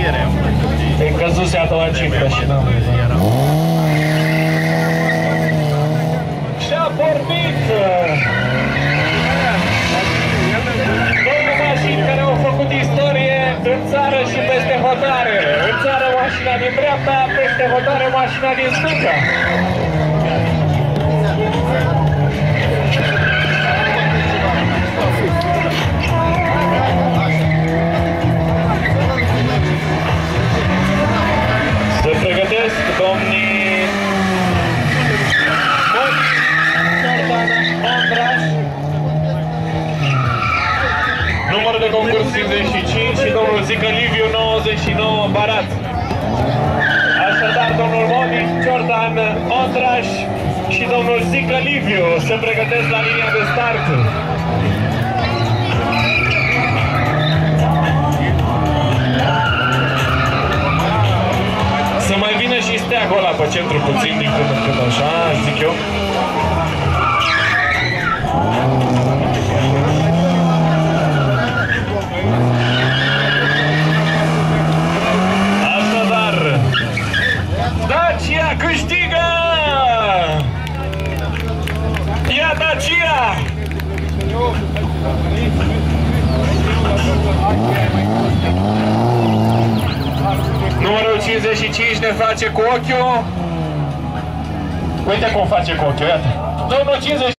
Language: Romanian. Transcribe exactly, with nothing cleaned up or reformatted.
E căzuse a doua cifră și n-am și-a pornit două mașini care au făcut istorie în țară și peste hotare. În țară mașina din dreapta, peste hotare mașina din stânga. Se pregătesc domnii Ondraș, numărul de concurs cincizeci și cinci și domnul Zică Liviu nouăzeci și nouă Barat. Așadar, domnul Moni, Jordan Ondraș și domnul Zică Liviu se pregătesc la linia de start. Să mai vină și steagul ăla pe centru puțin din când în când, așa, zic eu. Așadar, Dacia câștigă! Ia Dacia! Numărul cincizeci și cinci ne face cu ochiul. Uite cum face cu ochiul, iată. Domnul cincizeci